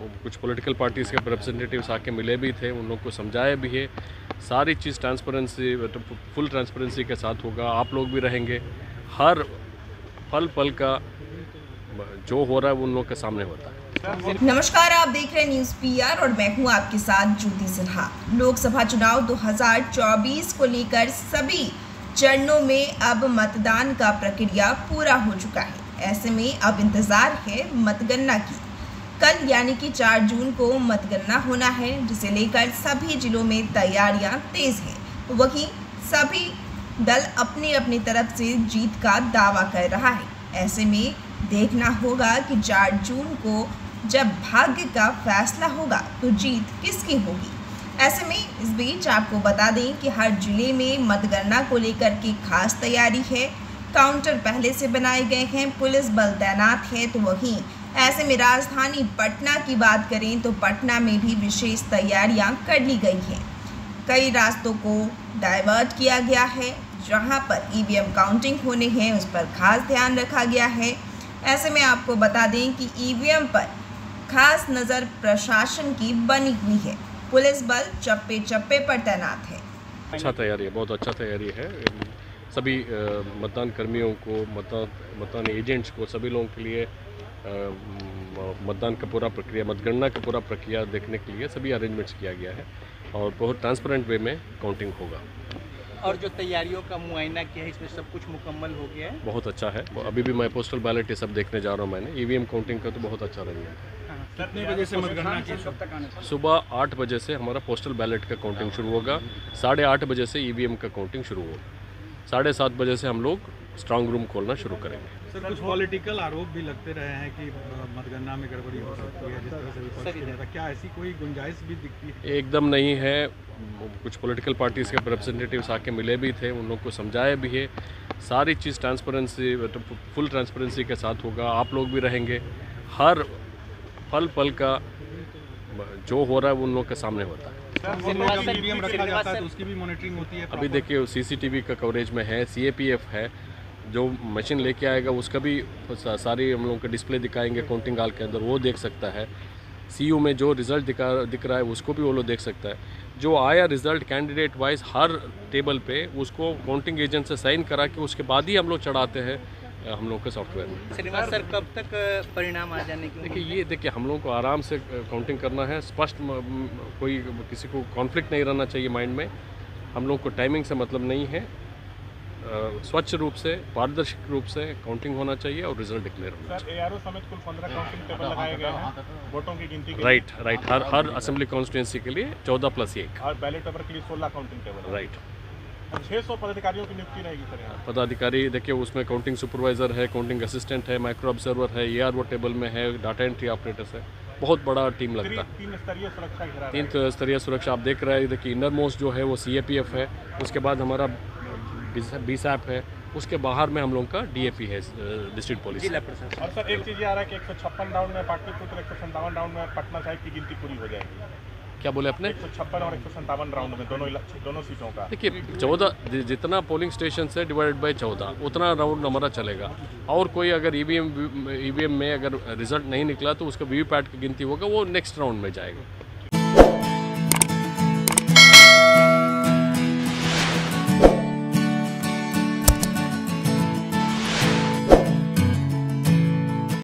कुछ political parties के representatives आके मिले भी थे, उन लोग को समझाया भी है। सारी चीज़ ट्रांसपेरेंसी फुल ट्रांसपेरेंसी के साथ होगा, आप लोग भी रहेंगे। हर पल पल का जो हो रहा है वो उन लोग के सामने होता है। नमस्कार, आप देख रहे हैं न्यूज़ पीआर और मैं हूं आपके साथ ज्योति सिन्हा। लोकसभा चुनाव 2024 को लेकर सभी चरणों में अब मतदान का प्रक्रिया पूरा हो चुका है। ऐसे में अब इंतजार है मतगणना की। कल यानी कि 4 जून को मतगणना होना है, जिसे लेकर सभी जिलों में तैयारियां तेज हैं। वहीं सभी दल अपनी अपनी तरफ से जीत का दावा कर रहा है। ऐसे में देखना होगा कि 4 जून को जब भाग्य का फैसला होगा तो जीत किसकी होगी। ऐसे में इस बीच आपको बता दें कि हर जिले में मतगणना को लेकर के खास तैयारी है। काउंटर पहले से बनाए गए हैं, पुलिस बल तैनात है। तो वहीं ऐसे में राजधानी पटना की बात करें तो पटना में भी विशेष तैयारियां कर ली गई हैं। कई रास्तों को डाइवर्ट किया गया है, जहां पर ईवीएम काउंटिंग होने हैं उस पर खास ध्यान रखा गया है। ऐसे में आपको बता दें कि ईवीएम पर खास नज़र प्रशासन की बनी हुई है। पुलिस बल चप्पे चप्पे पर तैनात है। अच्छा तैयारी है, बहुत अच्छा तैयारी है। सभी मतदान कर्मियों को, मतदान एजेंट्स को, सभी लोगों के लिए मतदान का पूरा प्रक्रिया, मतगणना का पूरा प्रक्रिया देखने के लिए सभी अरेंजमेंट्स किया गया है और बहुत ट्रांसपेरेंट वे में काउंटिंग होगा। और जो तैयारियों का मुआयना किया है, इसमें सब कुछ मुकम्मल हो गया है। बहुत अच्छा है। अभी भी मैं पोस्टल बैलेट ये सब देखने जा रहा हूँ। मैंने ईवीएम काउंटिंग का तो बहुत अच्छा अरेंजमेंट है। कितने बजे से मतगणना की कब तक आने? सुबह 8 बजे से हमारा पोस्टल बैलेट का काउंटिंग शुरू होगा। 8:30 बजे से ईवीएम का काउंटिंग शुरू होगा। 7:30 बजे से हम लोग स्ट्रांग रूम खोलना शुरू करेंगे। सर, कुछ पॉलिटिकल आरोप भी लगते रहे हैं कि मतगणना में गड़बड़ी हो सकती है, जिस तरह से विपक्ष किया जाता है, क्या ऐसी कोई गुंजाइश भी दिखती है? एकदम नहीं है। कुछ पॉलिटिकल पार्टीज़ के रिप्रेजेंटेटिव्स आके मिले भी थे, उन लोग को समझाया भी है। सारी चीज़ ट्रांसपेरेंसी फुल ट्रांसपेरेंसी के साथ होगा, आप लोग भी रहेंगे। हर पल पल का जो हो रहा है वो उन लोग के सामने होता है। ईवीएम रखा जाता है तो उसकी भी मॉनिटरिंग होती है। अभी देखिए सीसीटीवी का कवरेज में है, सीएपीएफ है, जो मशीन लेके आएगा उसका भी सारी हम लोगों का डिस्प्ले दिखाएंगे काउंटिंग हॉल के अंदर, वो देख सकता है। सीयू में जो रिज़ल्ट दिख रहा है उसको भी वो लोग देख सकता है। जो आया रिज़ल्ट कैंडिडेट वाइज हर टेबल पे उसको काउंटिंग एजेंट से साइन करा के उसके बाद ही हम लोग चढ़ाते हैं हम लोग के सॉफ्टवेयर में। श्रीनिवास सर, कब तक परिणाम आ जाने की? देखिए हम लोग को आराम से काउंटिंग करना है। स्पष्ट कोई किसी को कॉन्फ्लिक्ट नहीं रहना चाहिए माइंड में। हम लोग को टाइमिंग से मतलब नहीं है। स्वच्छ रूप से, पारदर्शी रूप से काउंटिंग होना चाहिए और रिजल्ट डिक्लेयर होना चाहिए। एआरओ समेत कुल 15 काउंटिंग टेबल लगाए गए हैं वोटों की गिनती के राइट। हर असेंबली कॉन्स्टिट्यूंसी के लिए 14+1 और बैलेट पेपर के लिए 16 काउंटिंग टेबल। राइट। 600 पदाधिकारियों की नियुक्ति रहेगी सर यहाँ। पदाधिकारी देखिए उसमें काउंटिंग सुपरवाइज़र है, काउंटिंग असिस्टेंट है, माइक्रो ऑब्जर्वर है, एआरओ टेबल में है, डाटा एंट्री ऑपरेटर्स है। बहुत बड़ा टीम लगता है। 3 स्तरीय सुरक्षा घेरा है। 3 स्तरीय सुरक्षा आप देख रहे हैं। देखिए इनर मोस्ट जो है वो सीएपीएफ है, उसके बाद हमारा बीसैप है, उसके बाहर में हम लोग का डीएपी है, डिस्ट्रिक्ट पुलिस। और सर एक चीज़ ये आ रहा है कि 156 राउंड में पाटलिपुत्र, 157 राउंड में पटना साहिब की गिनती पूरी हो जाएगी। क्या बोले आपने? 156 और 157 राउंड में दोनों सीटों का। देखिए 14 जितना पोलिंग स्टेशन है डिवाइडेड बाय 14 उतना राउंड हमारा चलेगा। और कोई अगर ईवीएम में अगर रिजल्ट नहीं निकला तो उसका वीवीपैट की गिनती होगा, वो नेक्स्ट राउंड में जाएगा।